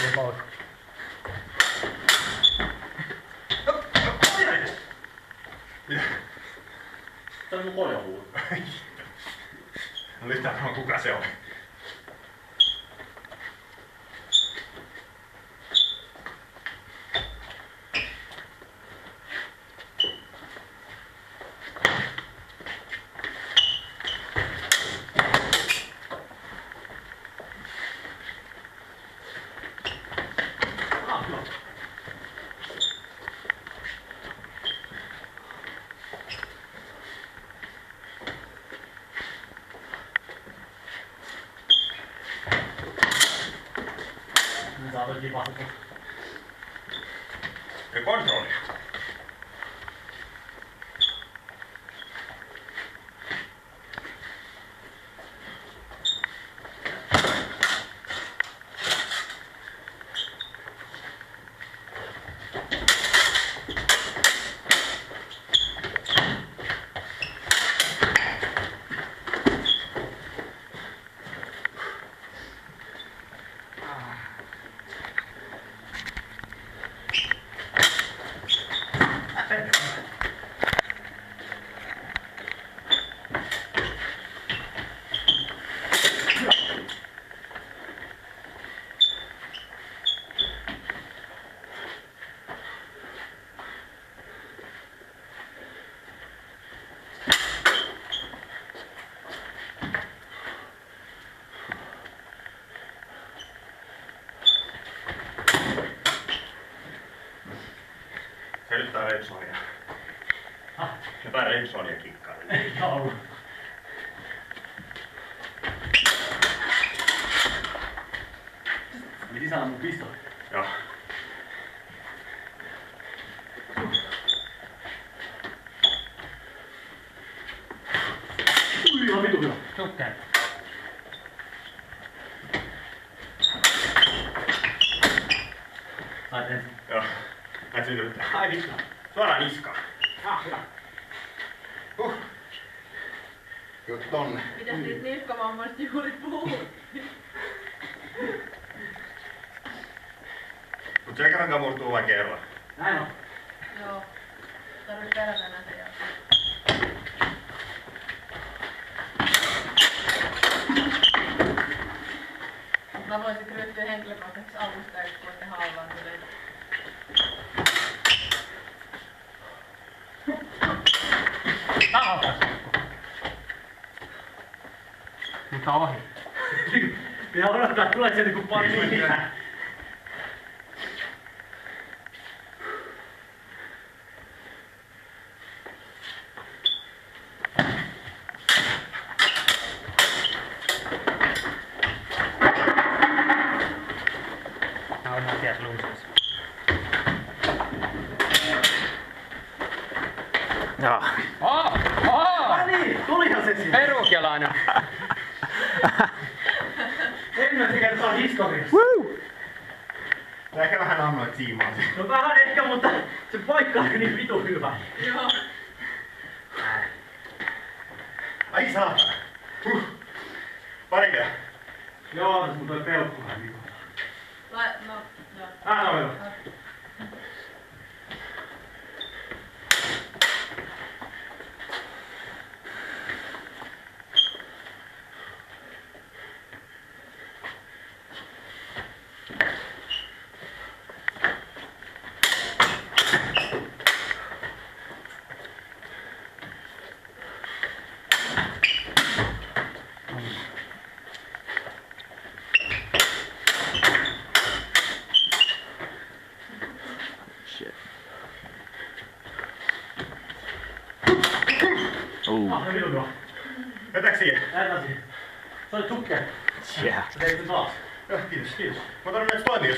ei pois. Mitä? Tää on mun kojahuulu. No nyt tää on kuka se on. Ja kontrolli. Selittää Repsonia. Jotain Repsonia kikkaa. Ei ollut. Eli sisällä mun pistoli. Joo. Ihan vitu hyvä. Tukkeen. Sait ensin. Joo. Näet sytyttää. Ai vittu. Suoraan niskaan. Hyvä. Just tonne. Mitäs niitä niskavammasta juuri puhut? Mut selkäranka murtuu vain kerran. Näin on. Joo. Tarvii perätä näitä jälkeen. Mä voisin ryhtyä henkilökohtaiseksi avustajaksi, kun te halvaantuneet. Mutta ohi. Pitää odottaa, että tulee sieltä kun pari lisää. Nää on Matias luiskas. Joo. Niin, tulihan se sieltä. Perugialainen. Ensimmäisen kertaa historiassa. Woo! Ehkä vähän annoit siimaa. No vähän ehkä, mutta se paikka on niin vitu hyvä. Joo. Ai saatana. Parikö? Joo, mutta toi peukku vähän vitu. No, joo. No joo. Vetääks siihen? Lähdetään siihen. Se oli tukkeen. Yeah. Sä teit sen taas. Joo, kiitos. Mä tarvitsen toimia.